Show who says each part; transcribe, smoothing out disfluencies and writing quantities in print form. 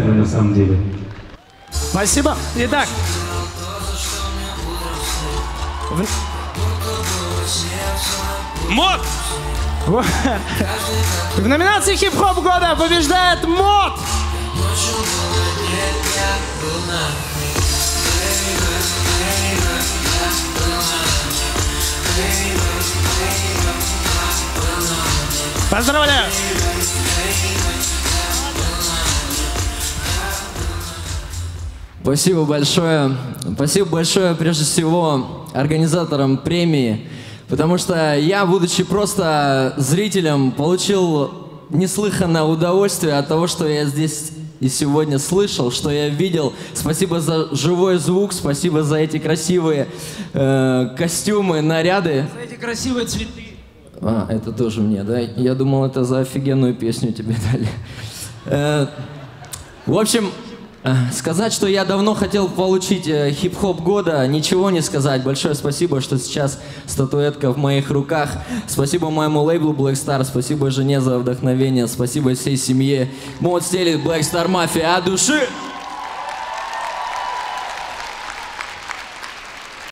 Speaker 1: на самом деле.
Speaker 2: Спасибо. Итак.
Speaker 3: Мод!
Speaker 2: В номинации «Хип-хоп года» побеждает МОД! Поздравляю!
Speaker 4: Спасибо большое. Спасибо большое, прежде всего, организаторам премии, потому что я, будучи просто зрителем, получил неслыханное удовольствие от того, что я здесь и сегодня слышал, что я видел. Спасибо за живой звук, спасибо за эти красивые костюмы, наряды.
Speaker 2: За эти красивые цветы.
Speaker 4: А, это тоже мне, да? Я думал, это за офигенную песню тебе дали. В общем, сказать, что я давно хотел получить хип-хоп года, ничего не сказать. Большое спасибо, что сейчас статуэтка в моих руках. Спасибо моему лейблу Black Star, спасибо жене за вдохновение, спасибо всей семье. Мод стелит Black Star Mafia от души.